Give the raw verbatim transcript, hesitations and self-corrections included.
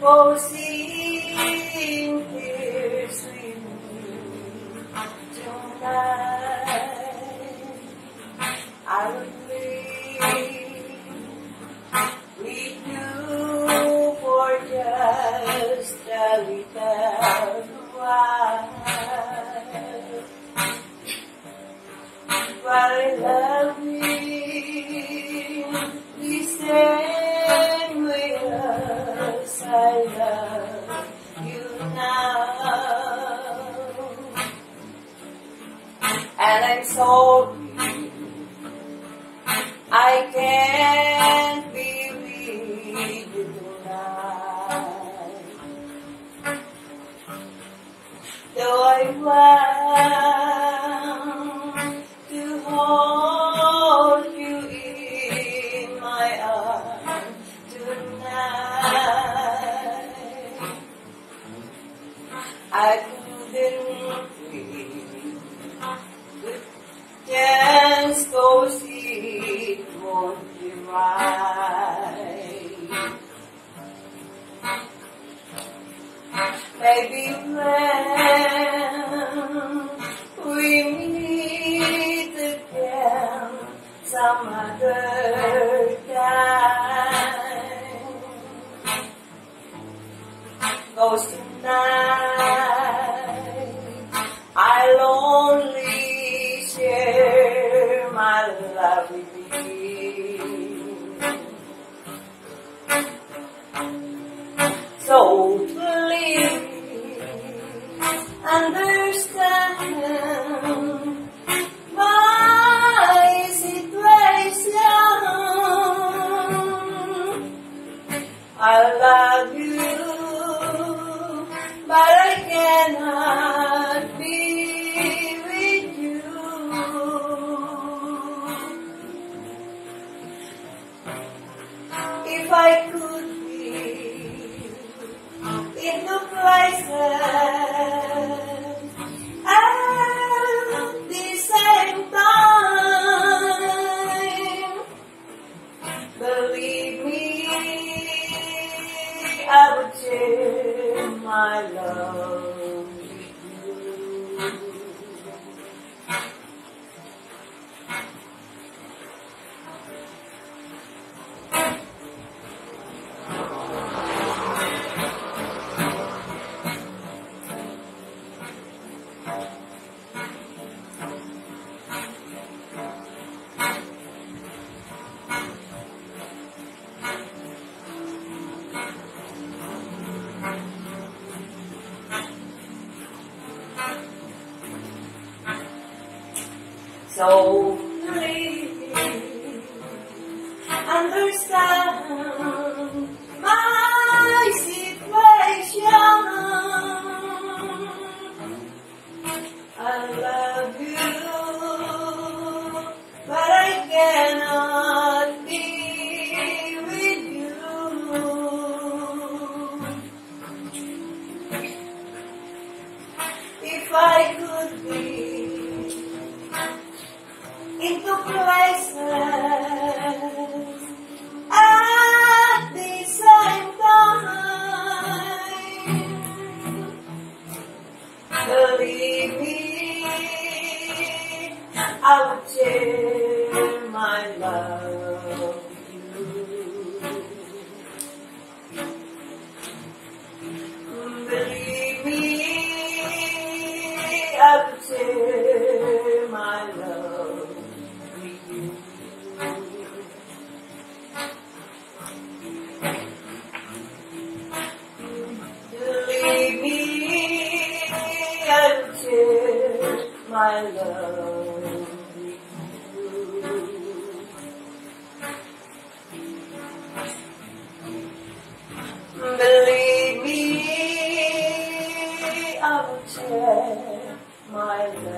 composing tears with me tonight. I will live with you for just a little while. But I love you the same way as I love you now. And I'm sorry I can't be with you tonight. Though I want to hold you in my arms tonight, I couldn't breathe. Just cause it won't be right. Maybe when we meet again some other time, 'cause tonight I'll only share my love with you. So please understand my situation. I love you, but I cannot be with you. If I could be in the places at the same time, believe me, I would share my love with you. So please understand my situation. I love you, but I cannot be with you. If I could be into places at the same time, believe me, I would share my love with you. Believe me, I would share my love. Believe me, I'll share my love with you. Believe me, I will share my love.